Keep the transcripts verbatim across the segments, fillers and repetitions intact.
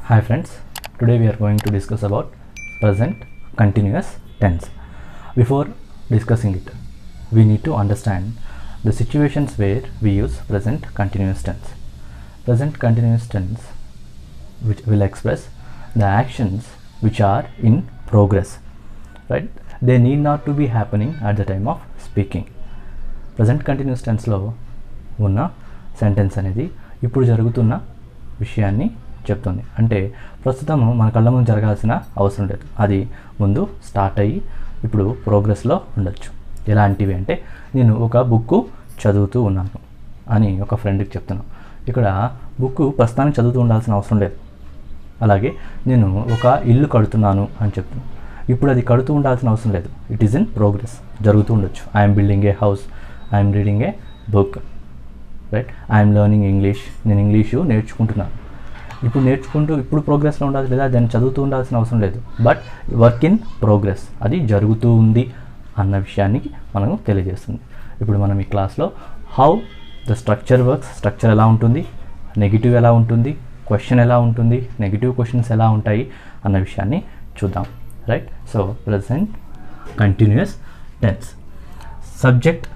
Hi friends, today we are going to discuss about present continuous tense. Before discussing it, we need to understand the situations where we use present continuous tense. Present continuous tense which will express the actions which are in progress, right? They need not to be happening at the time of speaking. Present continuous tense లో ఉన్న sentence అనేది ఇప్పుడు జరుగుతున్న విషయాన్ని చెప్తుంది. అంటే ప్రస్తుతం మన కళ్ళ ముందు జరగాల్సిన అవసరం లేదు, అది ముందు స్టార్ట్ అయ్యి ఇప్పుడు ప్రోగ్రెస్లో ఉండొచ్చు. ఎలాంటివి అంటే, నేను ఒక బుక్ చదువుతూ ఉన్నాను అని ఒక ఫ్రెండ్కి చెప్తున్నాను. ఇక్కడ బుక్ ప్రస్తుతానికి చదువుతూ ఉండాల్సిన అవసరం లేదు. అలాగే నేను ఒక ఇల్లు కడుతున్నాను అని చెప్తున్నాను, ఇప్పుడు అది కడుతూ ఉండాల్సిన అవసరం లేదు, ఇట్ ఈస్ ఇన్ ప్రోగ్రెస్, జరుగుతూ ఉండొచ్చు. I'm building a house, I'm reading a book, right? I'm learning English, నేను ఇంగ్లీషు నేర్చుకుంటున్నాను. ఇప్పుడు నేర్చుకుంటూ ఇప్పుడు ప్రోగ్రెస్లో ఉండాలి, లేదా దాన్ని చదువుతూ ఉండాల్సిన అవసరం లేదు, బట్ వర్క్ ఇన్ ప్రోగ్రెస్, అది జరుగుతూ ఉంది అన్న విషయానికి మనకు తెలియజేస్తుంది. ఇప్పుడు మనం ఈ క్లాస్లో how the structure works, structure ఎలా ఉంటుంది, నెగిటివ్ ఎలా ఉంటుంది, క్వశ్చన్ ఎలా ఉంటుంది, నెగిటివ్ క్వశ్చన్స్ ఎలా ఉంటాయి అన్న విషయాన్ని చూద్దాం, right? So present continuous tense, subject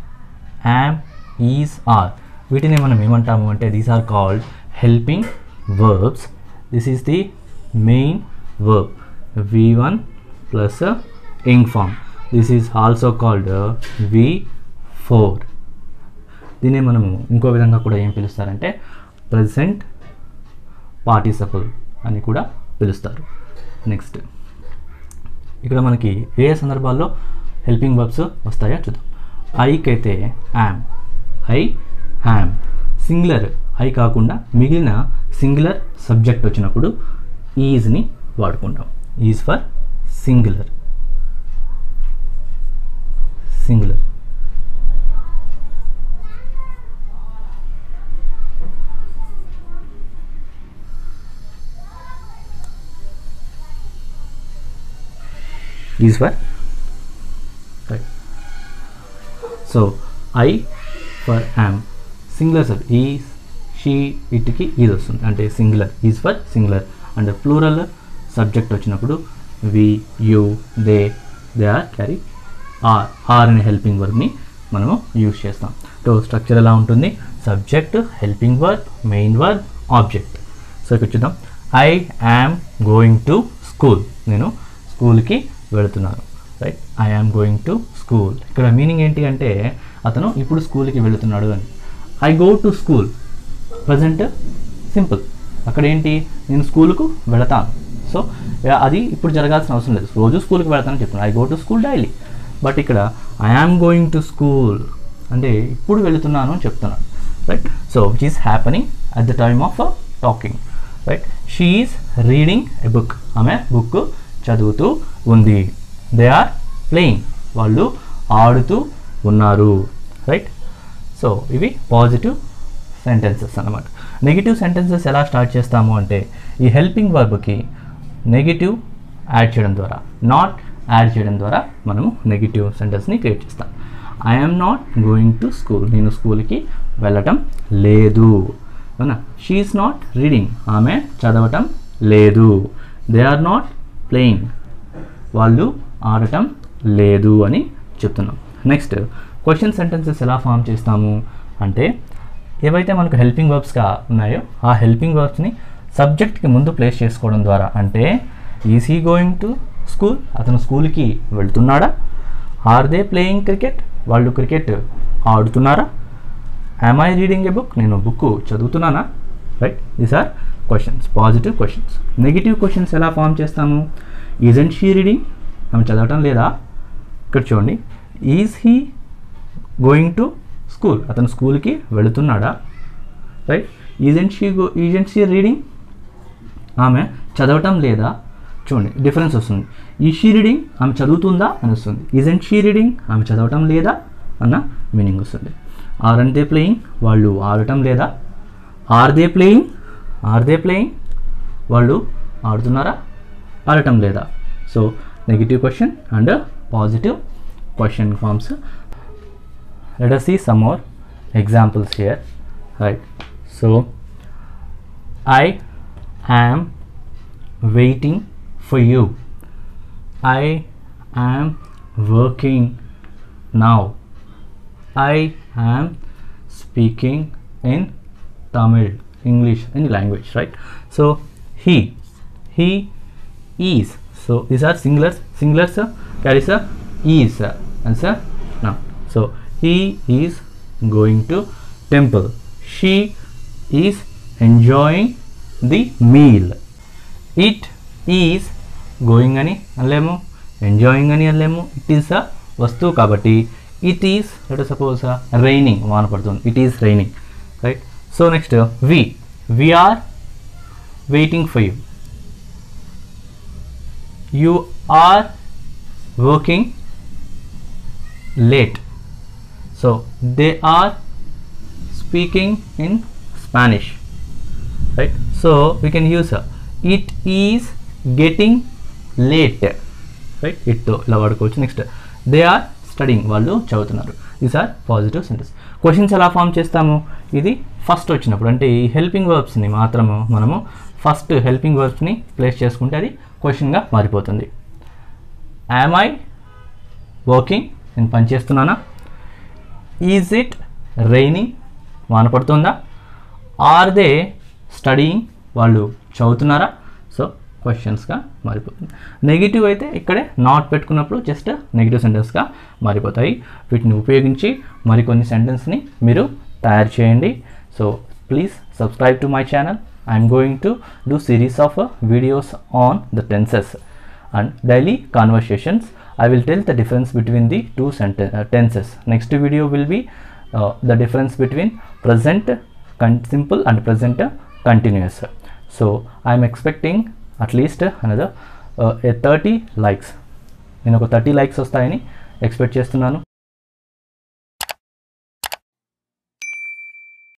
am, is, are, వీటిని మనం ఏమంటాము అంటే these are called helping verbs. This is the main verb, V one plus a ing form. This is also called uh, V four. దీన్ని మనము ఇంకో విధంగా కూడా ఏం పిలుస్తారంటే ప్రెజెంట్ పార్టిసిపల్ అని కూడా పిలుస్తారు. నెక్స్ట్ ఇక్కడ మనకి ఏ సందర్భాల్లో హెల్పింగ్ వర్బ్స్ వస్తాయో చూద్దాం. ఐకి అయితే am, I am. Singular I కాకుండా మిగిలిన సింగులర్ సబ్జెక్ట్ వచ్చినప్పుడు ఈజ్ని వాడుకుంటాం. Is for singular, singular. Is for right. So I for am, singular sub is, she, ఇట్కి ఈజ్ వస్తుంది, అంటే singular, is for singular. And plural subject వచ్చినప్పుడు we, you, they, they are carry are, are అనే helping వర్బ్ని మనము use చేస్తాం. So structure ఎలా ఉంటుంది, subject, helping verb, main verb, object. So ఇక్కడ చూద్దాం. I am going to school, నేను స్కూల్కి వెళుతున్నాను, right? I am going to school. ఇక్కడ మీనింగ్ ఏంటి అంటే అతను ఇప్పుడు స్కూల్కి వెళుతున్నాడు అని. I go to school, present simple, అక్కడ ఏంటి, నేను స్కూల్కు వెళతాను. సో అది ఇప్పుడు జరగాల్సిన అవసరం లేదు, రోజు స్కూల్కి వెళతానని చెప్తున్నాను. I go to school daily. But ఇక్కడ I am going to school అంటే ఇప్పుడు వెళుతున్నాను అని చెప్తున్నాను, right? So which is happening at the time of talking, right? She is reading a book, ఆమె బుక్ చదువుతూ ఉంది. దే ఆర్ ప్లేయింగ్, వాళ్ళు ఆడుతూ ఉన్నారు, రైట్? సో ఇవి పాజిటివ్ సెంటెన్సెస్ అన్నమాట. నెగిటివ్ సెంటెన్సెస్ ఎలా స్టార్ట్ చేస్తాము అంటే ఈ హెల్పింగ్ వర్బ్కి నెగిటివ్ యాడ్ చేయడం ద్వారా, నాట్ యాడ్ చేయడం ద్వారా మనము నెగిటివ్ సెంటెన్స్ని క్రియేట్ చేస్తాం. I am not going to school, నేను స్కూల్కి వెళ్ళటం లేదు, అవునా? షీ ఈజ్ నాట్ రీడింగ్, ఆమె చదవటం లేదు. దే ఆర్ నాట్ ప్లేయింగ్, వాళ్ళు ఆడటం లేదు అని చెప్తున్నాం. నెక్స్ట్ క్వశ్చన్ సెంటెన్సెస్ ఎలా ఫామ్ చేస్తాము అంటే ఏవైతే మనకు హెల్పింగ్ వర్బ్స్గా ఉన్నాయో ఆ హెల్పింగ్ వర్బ్స్ని సబ్జెక్ట్కి ముందు ప్లేస్ చేసుకోవడం ద్వారా, అంటే is he going to school, అతను స్కూల్కి వెళ్తున్నాడా? ఆర్ దే ప్లేయింగ్ క్రికెట్, వాళ్ళు క్రికెట్ ఆడుతున్నారా? Am I reading a book, నేను బుక్ చదువుతున్నానా? Right? These are questions, positive questions. Negative questions ఎలా ఫామ్ చేస్తాము? ఈజంట్ షీ రీడింగ్, ఆమె చదవటం లేదా? ఇక్కడ చూడండి, is he going to school, అతను స్కూల్కి వెళుతున్నాడా? Right? Isn't she go isn't she reading, ఆమె చదవటం లేదా? చూడండి డిఫరెన్స్ వస్తుంది. ఈ షీ రీడింగ్, ఆమె చదువుతుందా అని వస్తుంది. ఈజెంట్ షీ రీడింగ్, ఆమె చదవటం లేదా అన్న మీనింగ్ వస్తుంది. ఆర్ అండ్ దే ప్లేయింగ్, వాళ్ళు ఆడటం లేదా? Are they playing, are they playing, వాళ్ళు ఆడుతున్నారా, ఆడటం లేదా? So negative question and positive question forms. Let us see some more examples here, right? So I am waiting for you. I am working now. I am speaking in Tamil, English, any language, right? So he, he is. So these are singulars. Singulars uh, carries a is uh, as a noun. So he is going to temple. She is enjoying the meal. It is going ani anlemo, enjoying ani anlemo. It is a vastu kabatti. It is, let us suppose uh, raining. It is raining, right? So next uh, we, we are waiting for you. You are working late. So they are speaking in Spanish, right? So we can use uh, it is getting late, right? It to ఇలా వాడుకోవచ్చు. Next they are studying, వాళ్ళు చదువుతున్నారు. These are positive sentence. Questions ఎలా form చేస్తాము? ఇది first వచ్చినప్పుడు అంటే ఈ హెల్పింగ్ వర్బ్స్ని మాత్రము మనము ఫస్ట్ హెల్పింగ్ వర్బ్స్ని ప్లేస్ చేసుకుంటే అది క్వశ్చన్గా మారిపోతుంది. యామ్ ఐ వర్కింగ్, నేను పని చేస్తున్నానా? ఈజ్ ఇట్ రైనింగ్, వాన పడుతుందా? ఆర్ దే స్టడీయింగ్, వాళ్ళు చదువుతున్నారా? సో క్వశ్చన్స్గా మారిపోతుంది. నెగిటివ్ అయితే ఇక్కడే నాట్ పెట్టుకున్నప్పుడు జస్ట్ నెగిటివ్ సెంటెన్స్గా మారిపోతాయి. వీటిని ఉపయోగించి మరికొన్ని సెంటెన్స్ని మీరు తయారు చేయండి. So please subscribe to my channel. I'm going to do series of videos on the tenses and daily conversations. I will tell the difference between the two senten uh, tenses. Next video will be uh, the difference between present simple and present continuous. So I am expecting at least another uh, a thirty likes. నేను ఒక thirty likes వస్తాయని expect చేస్తున్నాను.